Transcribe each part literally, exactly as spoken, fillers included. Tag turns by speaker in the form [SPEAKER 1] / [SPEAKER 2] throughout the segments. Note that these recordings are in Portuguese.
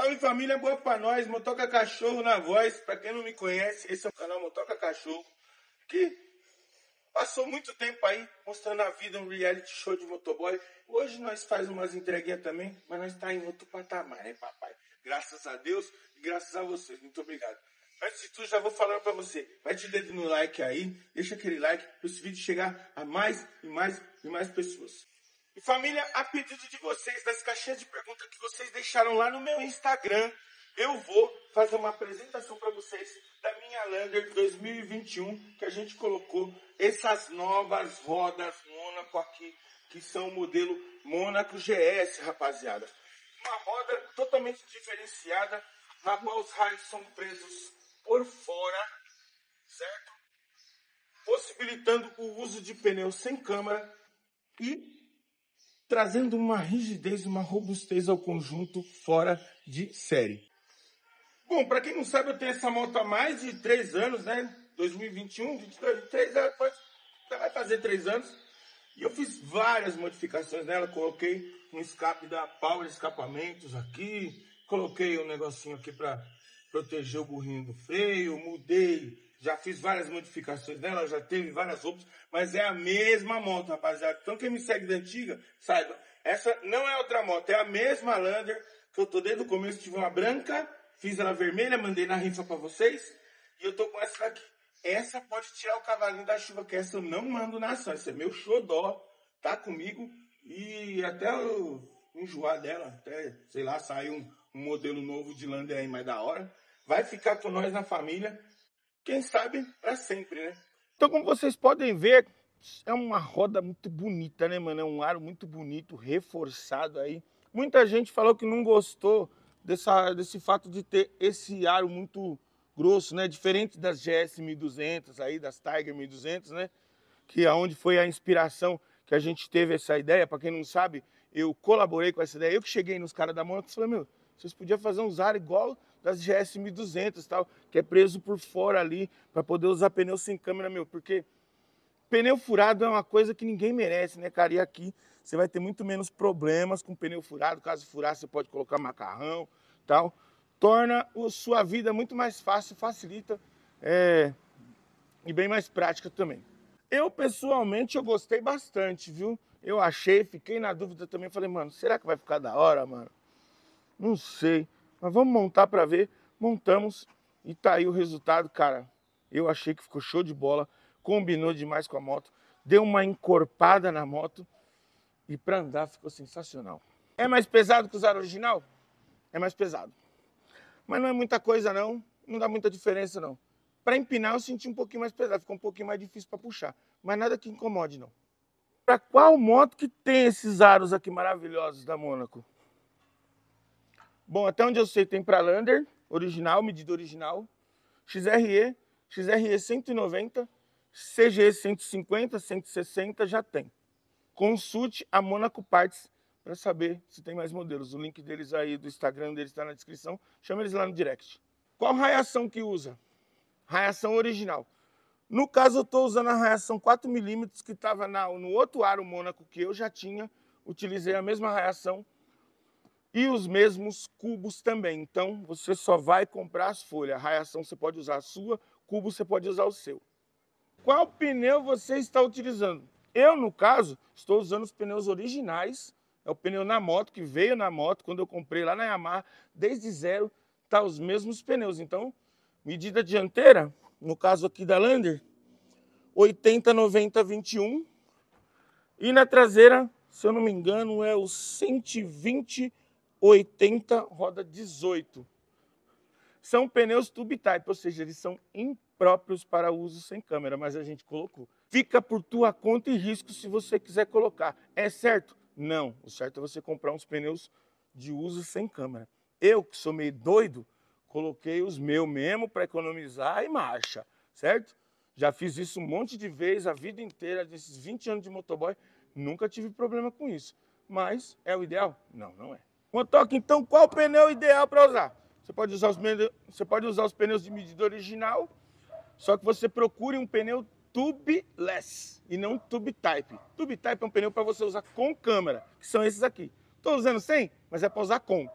[SPEAKER 1] Salve família, boa pra nós, Motoca Cachorro na voz. Pra quem não me conhece, esse é o canal Motoca Cachorro, que passou muito tempo aí mostrando a vida, um reality show de motoboy. Hoje nós faz umas entreguinhas também, mas nós tá em outro patamar, né, papai? Graças a Deus e graças a vocês, muito obrigado. Antes de tudo, já vou falando pra você, mete o dedo no like aí, deixa aquele like para esse vídeo chegar a mais e mais e mais pessoas. E família, a pedido de vocês, das caixinhas de perguntas que vocês deixaram lá no meu Instagram, eu vou fazer uma apresentação para vocês da minha Lander dois mil e vinte e um, que a gente colocou essas novas rodas Mônaco aqui, que são o modelo Mônaco G S, rapaziada. Uma roda totalmente diferenciada, na qual os raios são presos por fora, certo? Possibilitando o uso de pneus sem câmara e trazendo uma rigidez, uma robustez ao conjunto fora de série. Bom, para quem não sabe, eu tenho essa moto há mais de três anos, né? dois mil e vinte e um, vinte e dois, vinte e três anos, vai fazer três anos. E eu fiz várias modificações nela, coloquei um escape da Power Escapamentos aqui, coloquei um negocinho aqui para proteger o burrinho do freio, mudei, já fiz várias modificações nela, já teve várias roupas, mas é a mesma moto, rapaziada. Então quem me segue da antiga, saiba, essa não é outra moto, é a mesma Lander, que eu tô desde o começo, tive uma branca, fiz ela vermelha, mandei na rifa para vocês, e eu tô com essa daqui. Essa pode tirar o cavalinho da chuva, que essa eu não mando na ação, essa é meu xodó, tá comigo, e até eu enjoar dela, até, sei lá, sair um, um modelo novo de Lander aí mais da hora, vai ficar com nós na família, quem sabe para sempre, né? Então, como vocês podem ver, é uma roda muito bonita, né, mano? É um aro muito bonito, reforçado aí. Muita gente falou que não gostou dessa, desse fato de ter esse aro muito grosso, né? Diferente das G S mil e duzentos aí, das Tiger mil e duzentos, né? Que é onde foi a inspiração que a gente teve essa ideia. Para quem não sabe, eu colaborei com essa ideia. Eu que cheguei nos caras da Mônaco e falei, meu, vocês podiam fazer uns aros igual das G S mil e duzentos e tal, que é preso por fora ali, para poder usar pneu sem câmera, meu, porque pneu furado é uma coisa que ninguém merece, né, cara? E aqui você vai ter muito menos problemas com pneu furado, caso furar você pode colocar macarrão e tal. Torna a sua vida muito mais fácil, facilita é, e bem mais prática também. Eu, pessoalmente, eu gostei bastante, viu? Eu achei, fiquei na dúvida também, falei, mano, será que vai ficar da hora, mano? Não sei, mas vamos montar para ver. Montamos e tá aí o resultado, cara. Eu achei que ficou show de bola, combinou demais com a moto, deu uma encorpada na moto e para andar ficou sensacional. É mais pesado que usar original? É mais pesado. Mas não é muita coisa não, não dá muita diferença não. Para empinar eu senti um pouquinho mais pesado, ficou um pouquinho mais difícil para puxar, mas nada que incomode não. Para qual moto que tem esses aros aqui maravilhosos da Mônaco? Bom, até onde eu sei tem para Lander, original, medida original, X R E, X R E cento e noventa, C G cento e cinquenta, cento e sessenta já tem. Consulte a Mônaco Parts para saber se tem mais modelos. O link deles aí, do Instagram deles está na descrição, chama eles lá no direct. Qual raiação que usa? Raiação original. No caso eu estou usando a raiação quatro milímetros que estava no outro aro Mônaco que eu já tinha, utilizei a mesma raiação, e os mesmos cubos também. Então, você só vai comprar as folhas. A raiação você pode usar a sua, cubo você pode usar o seu. Qual pneu você está utilizando? Eu, no caso, estou usando os pneus originais. É o pneu na moto, que veio na moto, quando eu comprei lá na Yamaha, desde zero, tá os mesmos pneus. Então, medida dianteira, no caso aqui da Lander, oitenta, noventa, vinte e um. E na traseira, se eu não me engano, é o cento e vinte, oitenta, roda dezoito. São pneus tube type, ou seja, eles são impróprios para uso sem câmera, mas a gente colocou. Fica por tua conta e risco se você quiser colocar. É certo? Não. O certo é você comprar uns pneus de uso sem câmera. Eu, que sou meio doido, coloquei os meus mesmo para economizar e marcha, certo? Já fiz isso um monte de vezes, a vida inteira, desses vinte anos de motoboy, nunca tive problema com isso. Mas é o ideal? Não, não é. Motoca, então, qual o pneu ideal para usar? Você pode usar os pneus, você pode usar os pneus de medida original, só que você procure um pneu tubeless e não tube type. Tube type é um pneu para você usar com câmera, que são esses aqui. Estou usando sem, mas é para usar com.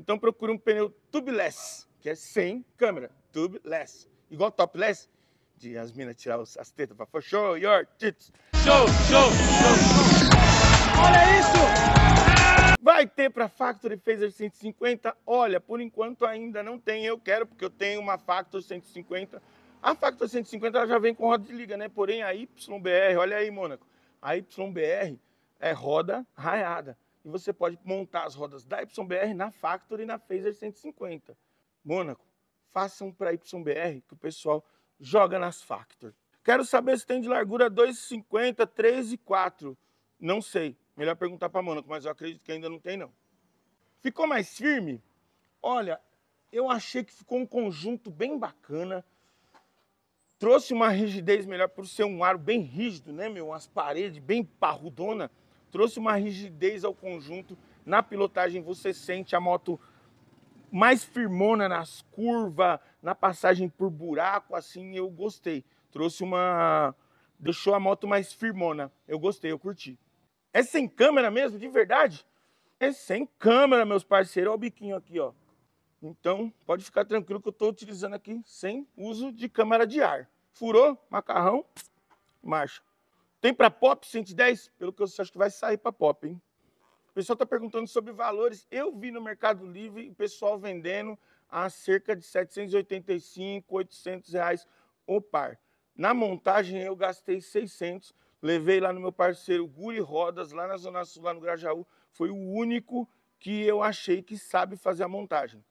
[SPEAKER 1] Então procure um pneu tubeless, que é sem câmera, tubeless. Igual topless, de as minas tirar as tetas pra for show your tits. Show, show, show. Olha isso! Vai ter para Factory Phaser cento e cinquenta? Olha, por enquanto ainda não tem. Eu quero, porque eu tenho uma Factory cento e cinquenta. A Factory cento e cinquenta ela já vem com roda de liga, né? Porém a Y B R, olha aí, Mônaco. A Y B R é roda raiada. E você pode montar as rodas da Y B R na Factory e na Phaser cento e cinquenta. Mônaco, façam para Y B R que o pessoal joga nas Factory. Quero saber se tem de largura dois e cinquenta, três e quatro. Não sei. Melhor perguntar para Mônaco, mas eu acredito que ainda não tem, não. Ficou mais firme? Olha, eu achei que ficou um conjunto bem bacana. Trouxe uma rigidez melhor por ser um aro bem rígido, né, meu? Umas paredes bem parrudona. Trouxe uma rigidez ao conjunto. Na pilotagem você sente a moto mais firmona nas curvas, na passagem por buraco, assim, eu gostei. Trouxe uma... deixou a moto mais firmona. Eu gostei, eu curti. É sem câmera mesmo, de verdade? É sem câmera, meus parceiros. Olha o biquinho aqui, ó. Então, pode ficar tranquilo que eu estou utilizando aqui sem uso de câmera de ar. Furou, macarrão, marcha. Tem para pop cento e dez? Pelo que eu acho que vai sair para pop, hein? O pessoal está perguntando sobre valores. Eu vi no Mercado Livre o pessoal vendendo a cerca de setecentos e oitenta e cinco, oitocentos reais o par. Na montagem eu gastei seiscentos. Levei lá no meu parceiro Guri Rodas, lá na Zona Sul, lá no Grajaú. Foi o único que eu achei que sabe fazer a montagem.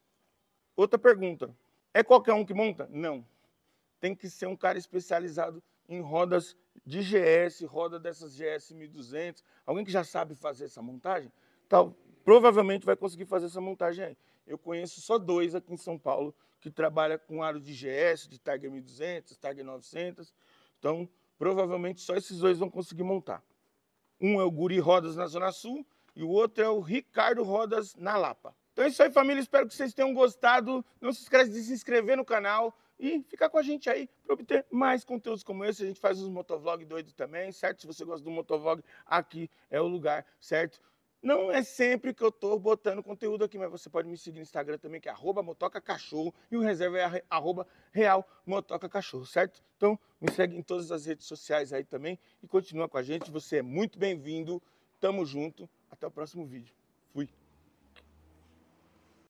[SPEAKER 1] Outra pergunta. É qualquer um que monta? Não. Tem que ser um cara especializado em rodas de G S, roda dessas G S mil e duzentos. Alguém que já sabe fazer essa montagem, tal, provavelmente vai conseguir fazer essa montagem aí. Eu conheço só dois aqui em São Paulo que trabalham com aro de G S, de Tiger mil e duzentos, Tiger novecentos. Então, provavelmente só esses dois vão conseguir montar. Um é o Guri Rodas na Zona Sul e o outro é o Ricardo Rodas na Lapa. Então é isso aí, família. Espero que vocês tenham gostado. Não se esqueça de se inscrever no canal e ficar com a gente aí para obter mais conteúdos como esse. A gente faz uns motovlog doidos também, certo? Se você gosta do motovlog, aqui é o lugar, certo? Não é sempre que eu tô botando conteúdo aqui, mas você pode me seguir no Instagram também, que é arroba motocacachorro, e o reserva é arroba real motocacachorro, certo? Então, me segue em todas as redes sociais aí também e continua com a gente. Você é muito bem-vindo. Tamo junto. Até o próximo vídeo.